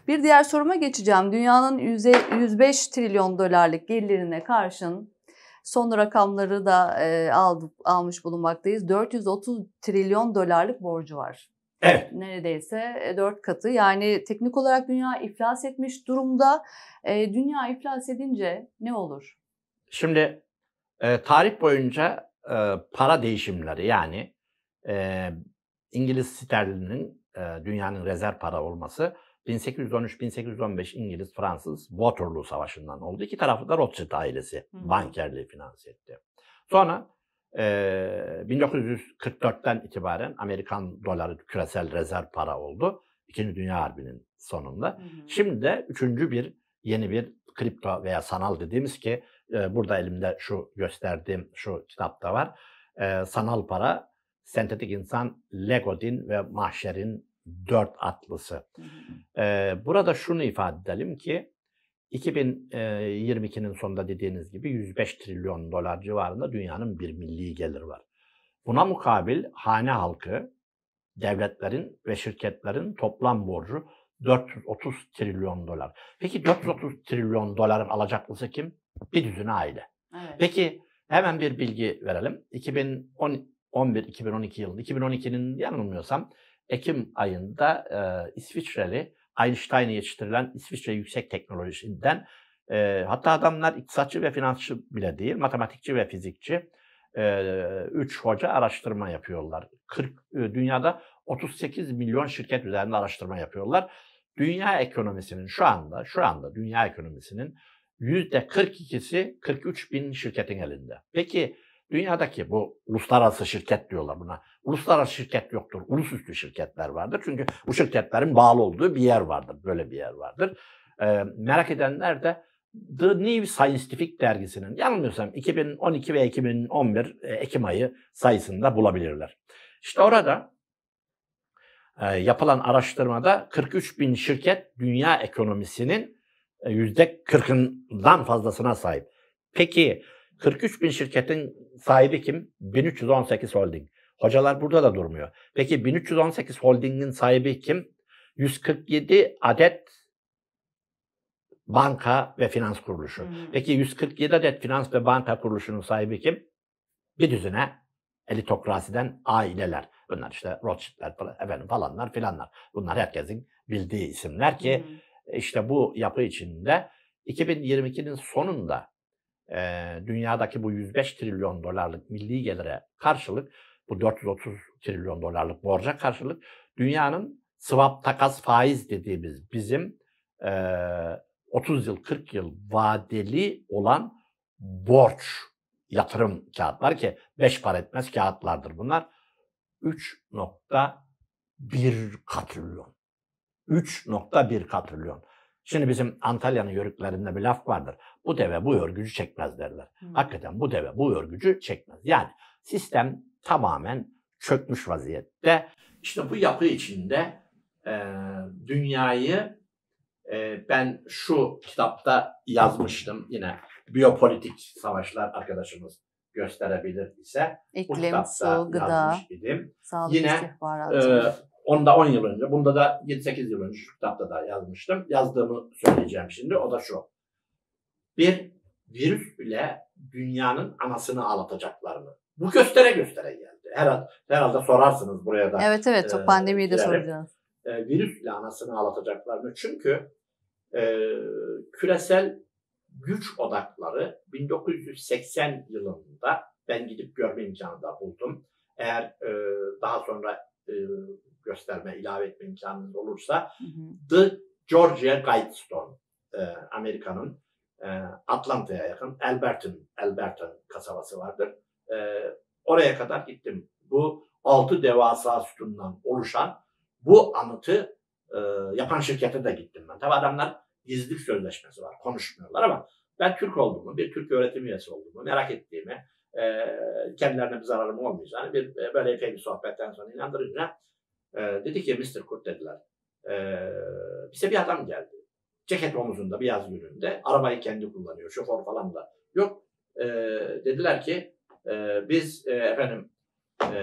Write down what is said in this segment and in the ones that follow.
Bir diğer soruma geçeceğim. Dünyanın 105 trilyon dolarlık gelirine karşın son rakamları da almış bulunmaktayız. 430 trilyon dolarlık borcu var. Evet. Neredeyse 4 katı. Yani teknik olarak dünya iflas etmiş durumda. Dünya iflas edince ne olur? Şimdi tarih boyunca para değişimleri, yani İngiliz sterlinin dünyanın rezerv para olması 1813-1815 İngiliz-Fransız Waterloo Savaşı'ndan oldu. İki tarafı da Rothschild ailesi bankerliği finanse etti. Sonra 1944'ten itibaren Amerikan doları küresel rezerv para oldu. İkinci Dünya Harbi'nin sonunda. Şimdi de yeni bir kripto veya sanal dediğimiz ki burada elimde şu gösterdiğim şu kitapta var. Sanal para, sentetik insan, Legodin ve Mahşer'in 4 atlısı. Burada şunu ifade edelim ki 2022'nin sonunda dediğiniz gibi 105 trilyon dolar civarında dünyanın bir milli geliri var. Buna mukabil hane halkı, devletlerin ve şirketlerin toplam borcu 430 trilyon dolar. Peki 430 trilyon doların alacaklısı kim? Bir düzine aile. Evet. Peki hemen bir bilgi verelim. 2011-2012 yılında, 2012'nin yanılmıyorsam Ekim ayında İsviçreli, Einstein'ı yetiştirilen İsviçre Yüksek Teknolojisi'nden hatta adamlar iktisatçı ve finansçı bile değil, matematikçi ve fizikçi 3 hoca araştırma yapıyorlar. Dünyada 38 milyon şirket üzerinde araştırma yapıyorlar. Dünya ekonomisinin şu anda dünya ekonomisinin %42'si 43 bin şirketin elinde. Peki dünyadaki bu uluslararası şirket diyorlar buna. Uluslararası şirket yoktur. Ulusüstü şirketler vardır. Çünkü bu şirketlerin bağlı olduğu bir yer vardır. Böyle bir yer vardır. Merak edenler de The New Scientific dergisinin yanılmıyorsam 2012 ve 2011 Ekim ayı sayısında bulabilirler. İşte orada yapılan araştırmada 43 bin şirket dünya ekonomisinin %40'ından fazlasına sahip. Peki 43 bin şirketin sahibi kim? 1318 Holding. Hocalar burada da durmuyor. Peki 1318 Holding'in sahibi kim? 147 adet banka ve finans kuruluşu. Peki 147 adet finans ve banka kuruluşunun sahibi kim? Bir düzine elitokrasiden aileler. Bunlar işte Rothschild'ler falanlar filanlar. Bunlar herkesin bildiği isimler ki işte bu yapı içinde 2022'nin sonunda dünyadaki bu 105 trilyon dolarlık milli gelire karşılık, bu 430 trilyon dolarlık borca karşılık dünyanın swap takas faiz dediğimiz bizim 30 yıl 40 yıl vadeli olan borç yatırım kağıtlar ki 5 para etmez kağıtlardır bunlar. 3.1 katrilyon. 3.1 katrilyon. Şimdi bizim Antalya'nın yörüklerinde bir laf vardır. Bu deve bu örgücü çekmez derler. Hakikaten bu deve bu örgücü çekmez. Yani sistem tamamen çökmüş vaziyette. İşte bu yapı içinde dünyayı ben şu kitapta yazmıştım yine. Biyopolitik Savaşlar arkadaşımız gösterebilir ise. İklim, su, gıda, sağlık yine, istihbaratı. Onda 10 yıl önce, bunda da 7-8 yıl önce şu kitapta da yazmıştım. Yazdığımı söyleyeceğim şimdi, o da şu. Bir virüs bile dünyanın anasını ağlatacaklarını. Bu göstere geldi. Herhalde sorarsınız buraya da. Evet, o pandemiyi de soracağız. Virüs bile anasını ağlatacaklarını. Çünkü küresel güç odakları 1980 yılında ben gidip görme imkanı da buldum. Eğer daha sonra gösterme, ilave etme imkanınız olursa The Georgia Guidestone, Amerika'nın Atlanta'ya yakın Alberton kasabası vardır. Oraya kadar gittim. Bu 6 devasa sütundan oluşan bu anıtı yapan şirkete de gittim ben. Tabii adamlar gizlilik sözleşmesi var, konuşmuyorlar ama ben Türk olduğumu, bir Türk öğretim üyesi olduğumu, merak ettiğimi, kendilerine bir zararım olmayacağını böyle epey bir sohbetten sonra inandırınca dedi ki Mr. Kurt dediler. Bize bir adam geldi. Ceket omuzunda bir yaz gününde. Arabayı kendi kullanıyor. Şoför falan da yok. Dediler ki biz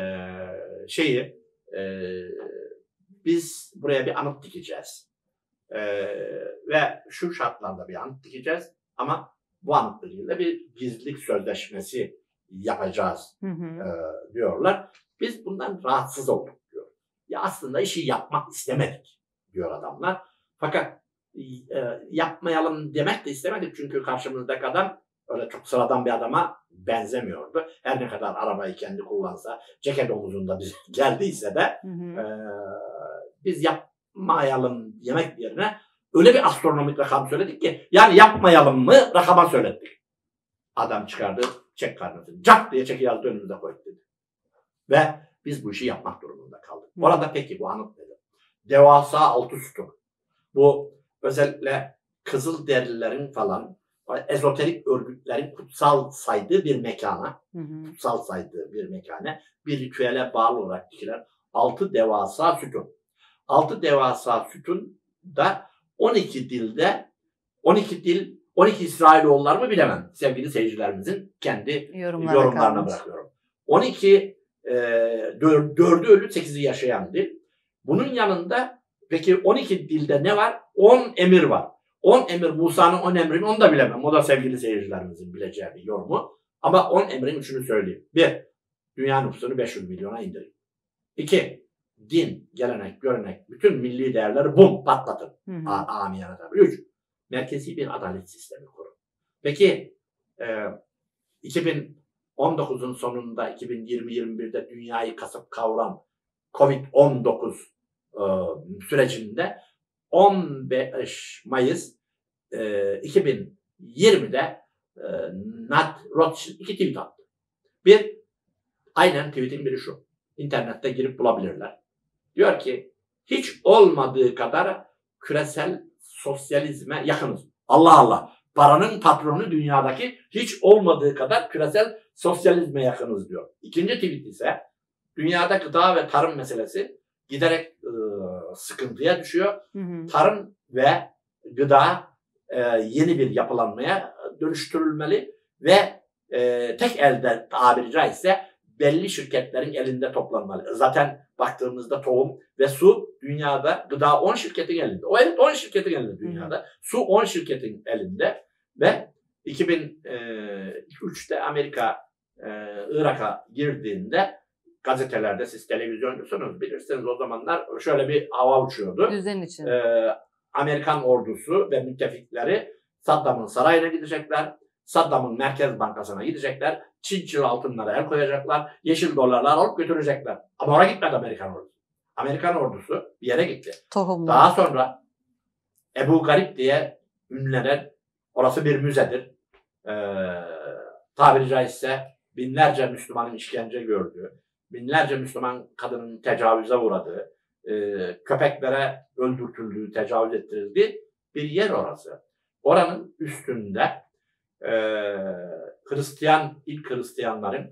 biz buraya bir anıt dikeceğiz. Ve şu şartlarda bir anıt dikeceğiz ama bu anıtla ilgili bir gizlilik sözleşmesi yapacağız diyorlar. Biz bundan rahatsız olduk diyor. Ya aslında işi yapmak istemedik diyor adamlar. Fakat yapmayalım demek de istemedik çünkü karşımızdaki adam öyle çok sıradan bir adama benzemiyordu. Her ne kadar arabayı kendi kullansa, ceket omuzunda bize geldiyse de biz yapmayalım yemek yerine öyle bir astronomik rakam söyledik ki yani yapmayalım mı rakama söyledik. Adam çıkardı çek karnesini. Cak diye çeki yazdı önümüze koydu dedi. Ve biz bu işi yapmak durumunda kaldık. Orada peki bu anıt nedir? Devasa 6 sütun. Bu özellikle Kızılderililerin falan ezoterik örgütlerin kutsal saydığı bir mekana, kutsal saydığı bir mekane, bir ritüele bağlı olarak dikilen 6 devasa sütun. 6 devasa sütun da 12 dilde, 12 İsrailoğullar mı bilemem. Sevgili seyircilerimizin kendi yorumlarına bırakıyorum. 12, 4'ü ölü, 8'i yaşayan dil. Bunun yanında peki 12 dilde ne var? 10 emir var. 10 emir Musa'nın 10 emrini onu da bilemem. O da sevgili seyircilerimizin bileceği bir yorumu. Ama 10 emrin üçünü söyleyeyim. 1. Dünya nüfusunu 500 milyona indirin. 2. Din, gelenek, görenek, bütün milli değerleri bum patlatın. Amiyane tabii. 3. Merkezi bir adalet sistemi kurun. Peki 2019'un sonunda 2020-21'de dünyayı kasıp kavuran Covid-19 sürecinde 15 Mayıs 2020'de Nat Rothschild 2 tweet attı. Bir, aynen tweetin biri şu. İnternette girip bulabilirler. Diyor ki hiç olmadığı kadar küresel sosyalizme yakınız. Allah Allah. Paranın patronu dünyadaki hiç olmadığı kadar küresel sosyalizme yakınız diyor. İkinci tweet ise dünyada gıda ve tarım meselesi giderek sıkıntıya düşüyor. Tarım ve gıda yeni bir yapılanmaya dönüştürülmeli ve tek elde tabiri caizse belli şirketlerin elinde toplanmalı. Zaten baktığımızda tohum ve su dünyada, gıda 10 şirketin elinde. O 10 şirketin elinde dünyada. Su 10 şirketin elinde ve 2003'te Amerika Irak'a girdiğinde gazetelerde siz televizyoncusunuz bilirsiniz o zamanlar şöyle bir hava uçuyordu. Düzen için. Amerikan ordusu ve müttefikleri Saddam'ın sarayına gidecekler. Saddam'ın Merkez Bankası'na gidecekler. Çin altınlara el koyacaklar. Yeşil dolarlar alıp götürecekler. Ama oraya gitmedi Amerikan ordusu. Amerikan ordusu bir yere gitti. Tohumlu. Daha sonra Ebu Garip diye ünlenen, orası bir müzedir. Tabiri caizse binlerce Müslümanın işkence gördüğü, binlerce Müslüman kadının tecavüze uğradığı, köpeklere öldürtüldüğü, tecavüz ettirildiği bir yer orası. Oranın üstünde ilk Hristiyanların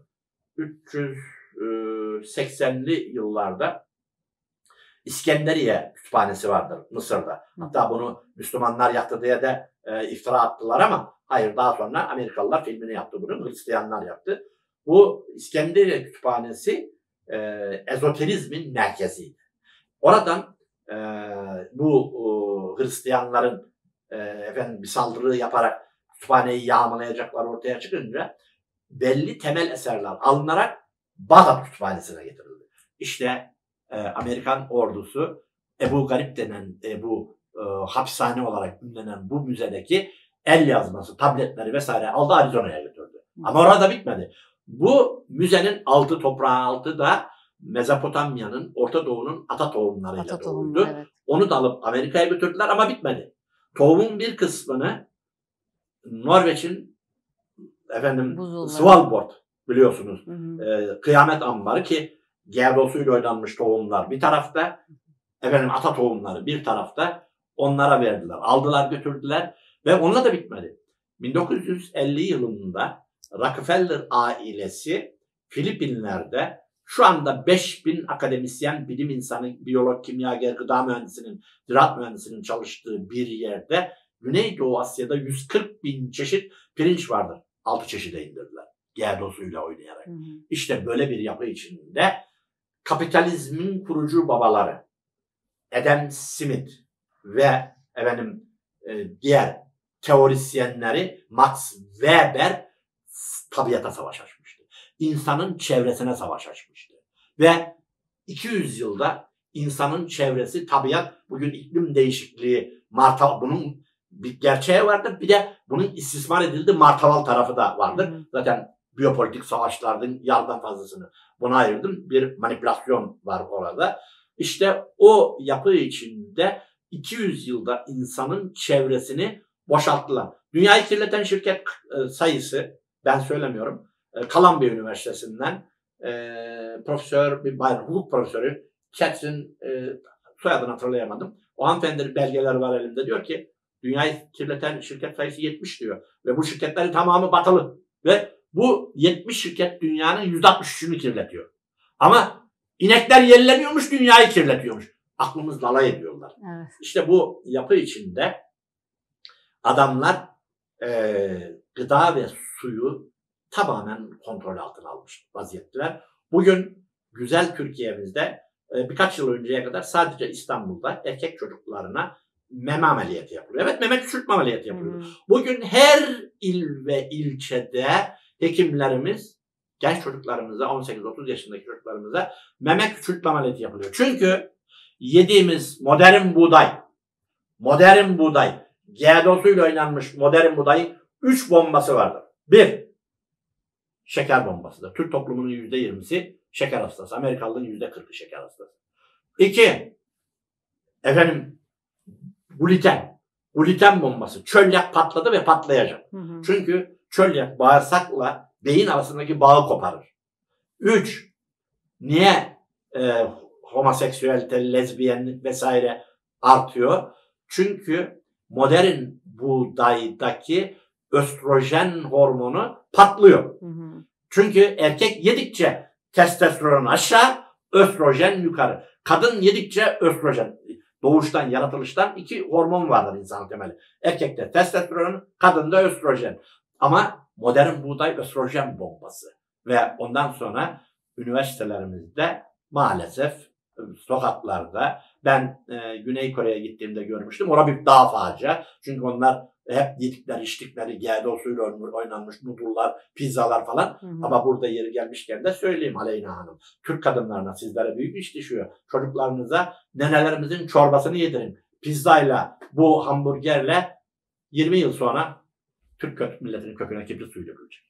380'li yıllarda İskenderiye kütüphanesi vardır Mısır'da. Hatta bunu Müslümanlar yaptı diye de iftira attılar ama hayır, daha sonra Amerikalılar filmini yaptı bunu. Hristiyanlar yaptı. Bu İskenderiye kütüphanesi ezoterizmin merkeziydi. Oradan bu Hristiyanların bir saldırı yaparak kütüphaneyi yağmalayacaklar ortaya çıkınca belli temel eserler alınarak Bağdat Kütüphanesi'ne getirildi. İşte Amerikan ordusu Ebu Garip denen bu hapishane olarak ünlenen bu müzedeki el yazması, tabletleri vesaire aldı Arizona'ya götürdü. Ama orada bitmedi. Bu müzenin altı, toprağın altı da Mezopotamya'nın, Orta Doğu'nun ata tohumlarıyla doluydu. Evet. Onu da alıp Amerika'ya götürdüler ama bitmedi. Tohumun bir kısmını Norveç'in Svalbard biliyorsunuz. Kıyamet ambarı ki gerdosuyla oynanmış tohumlar bir tarafta, ata tohumları bir tarafta, onlara verdiler. Aldılar götürdüler ve onunla da bitmedi. 1950 yılında Rockefeller ailesi Filipinler'de şu anda 5000 akademisyen, bilim insanı, biyolog, kimyager, gıda mühendisinin, ziraat mühendisinin çalıştığı bir yerde Güneydoğu Asya'da 140.000 çeşit pirinç vardır. 6 çeşide indirdiler. Gerdosuyla oynayarak. İşte böyle bir yapı içinde kapitalizmin kurucu babaları Adam Smith ve diğer teorisyenleri Max Weber tabiata savaş açmıştı. İnsanın çevresine savaş açmıştı. Ve 200 yılda insanın çevresi, tabiat, bugün iklim değişikliği, bunun bir gerçeği vardır. Bir de bunun istismar edildiği martaval tarafı da vardır. Zaten biyopolitik savaşlardan yarıdan fazlasını buna ayırdım. Bir manipülasyon var orada. İşte o yapı içinde 200 yılda insanın çevresini boşalttılar. Dünyayı kirleten şirket sayısı, ben söylemiyorum, Columbia Üniversitesi'nden bir bayan, hukuk profesörü, Catherine, soyadını hatırlayamadım. O hanımefendinin belgeleri var elimde, diyor ki dünyayı kirleten şirket sayısı 70 diyor. Ve bu şirketlerin tamamı batılı. Ve bu 70 şirket dünyanın %63'ünü kirletiyor. Ama inekler yelleniyormuş, dünyayı kirletiyormuş. Aklımızla alay ediyorlar. Evet. İşte bu yapı içinde adamlar gıda ve suyu tamamen kontrol altına almış vaziyetteler. Bugün güzel Türkiye'mizde birkaç yıl önceye kadar sadece İstanbul'da erkek çocuklarına meme ameliyatı yapılıyor. Evet, meme küçültme ameliyatı yapılıyor. Bugün her il ve ilçede hekimlerimiz genç çocuklarımıza, 18-30 yaşındaki çocuklarımıza meme küçültme ameliyatı yapılıyor. Çünkü yediğimiz modern buğday, GDO'suyla oynanmış modern buğdayın 3 bombası vardır. 1. Şeker bombasıdır. Türk toplumunun %20'si şeker hastası. Amerikalıların %40'ı şeker hastası. 2. Gluten bombası. Çölyak patladı ve patlayacak. Çünkü çölyak bağırsakla beyin arasındaki bağı koparır. 3. Niye homoseksüelite, lezbiyenlik vesaire artıyor? Çünkü modern buğdaydaki östrojen hormonu patlıyor. Çünkü erkek yedikçe testosteron aşağı, östrojen yukarı. Kadın yedikçe östrojen. Doğuştan, yaratılıştan 2 hormon vardır insanın temeli. Erkekte testosteron, kadında östrojen. Ama modern buğday östrojen bombası. Ve ondan sonra üniversitelerimizde maalesef sokaklarda, ben Güney Kore'ye gittiğimde görmüştüm. Orada bir daha facia. Çünkü onlar hep yedikleri, içtikleri GDO'suyla oynanmış noodle'lar, pizzalar falan. Ama burada yeri gelmişken de söyleyeyim Aleyna Hanım. Türk kadınlarına, sizlere büyük iş düşüyor. Çocuklarınıza nenelerimizin çorbasını yedirin. Pizzayla, bu hamburgerle 20 yıl sonra Türk milletinin köküne kibrit suyu dökülecek.